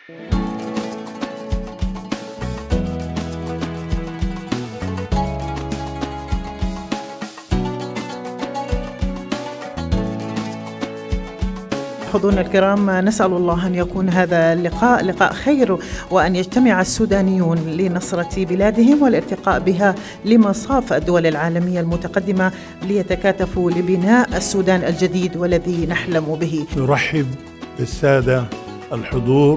حضورنا الكرام، نسأل الله أن يكون هذا اللقاء لقاء خير، وأن يجتمع السودانيون لنصرة بلادهم والارتقاء بها لمصاف الدول العالمية المتقدمة ليتكاتفوا لبناء السودان الجديد والذي نحلم به. نرحب بالسادة الحضور،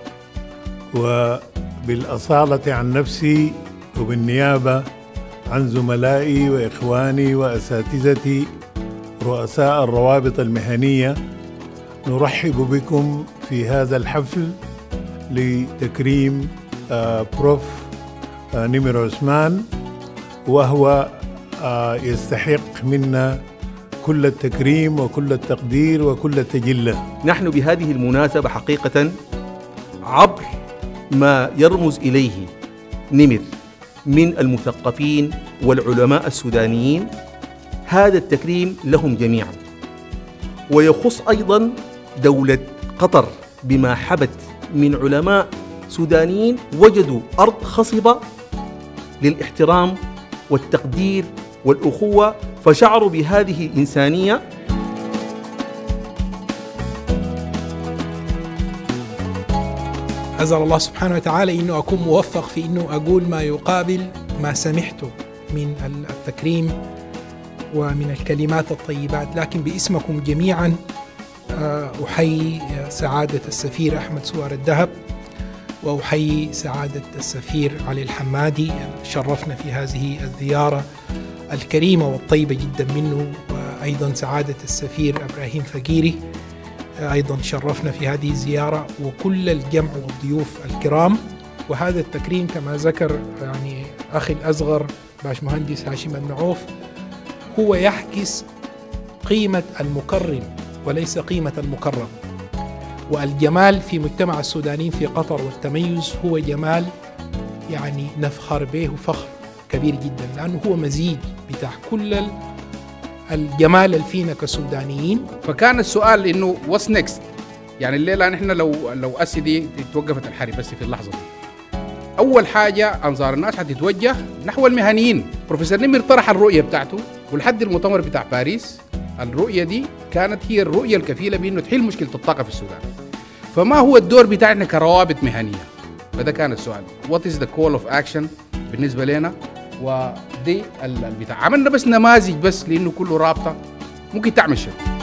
وبالأصالة عن نفسي وبالنيابة عن زملائي وإخواني وأساتذتي رؤساء الروابط المهنية، نرحب بكم في هذا الحفل لتكريم بروف نمر عثمان، وهو يستحق منا كل التكريم وكل التقدير وكل التجلة. نحن بهذه المناسبة حقيقة عبر ما يرمز إليه نمر من المثقفين والعلماء السودانيين، هذا التكريم لهم جميعا، ويخص أيضا دولة قطر بما حبت من علماء سودانيين وجدوا أرض خصبة للاحترام والتقدير والأخوة، فشعروا بهذه الإنسانية. أسأل الله سبحانه وتعالى إنه أكون موفق في إنه أقول ما يقابل ما سمعته من التكريم ومن الكلمات الطيبات، لكن باسمكم جميعا أحيي سعادة السفير أحمد سوار الدهب، وأحيي سعادة السفير علي الحمادي، شرفنا في هذه الزيارة الكريمة والطيبة جدا منه، وأيضا سعادة السفير إبراهيم فقيري أيضا شرفنا في هذه الزيارة، وكل الجمع والضيوف الكرام. وهذا التكريم كما ذكر يعني أخي الأصغر باشمهندس هاشم النعوف هو يحكس قيمة المكرم وليس قيمة المكرم، والجمال في مجتمع السودانيين في قطر والتميز هو جمال يعني نفخر به فخر كبير جدا، لأنه هو مزيج بتاع كل الجمال اللي فينا كسودانيين. فكان السؤال إنه what's next، يعني الليلة نحن لو أسدي توقفت الحرب بس في اللحظة دي، أول حاجة أنظار الناس حتتوجه نحو المهنيين. بروفيسور نمر طرح الرؤية بتاعته، ولحد المؤتمر بتاع باريس الرؤية دي كانت هي الرؤية الكفيلة بأنه تحل مشكلة الطاقة في السودان. فما هو الدور بتاعنا كروابط مهنية؟ فده كان السؤال what is the call of action بالنسبة لنا. ودي البتاع عملنا بس نماذج بس لأنه كله رابطة ممكن تعمل شيء.